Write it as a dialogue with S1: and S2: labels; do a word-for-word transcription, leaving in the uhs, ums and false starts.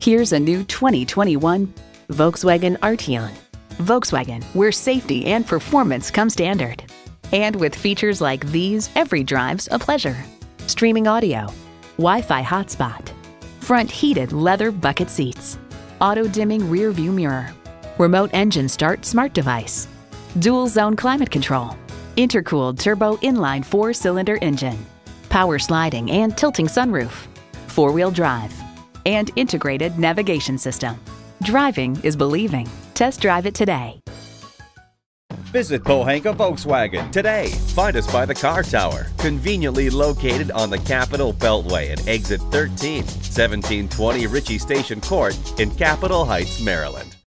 S1: Here's a new twenty twenty-one Volkswagen Arteon. Volkswagen, where safety and performance come standard. And with features like these, every drive's a pleasure. Streaming audio, Wi-Fi hotspot, front heated leather bucket seats, auto-dimming rear view mirror, remote engine start smart device, dual zone climate control, intercooled turbo inline four-cylinder engine, power sliding and tilting sunroof, four-wheel drive, and integrated navigation system. Driving is believing. Test drive it today.
S2: Visit Pohanka Volkswagen today. Find us by the car tower, conveniently located on the Capitol Beltway at exit thirteen, seventeen twenty Ritchie Station Court in Capitol Heights, Maryland.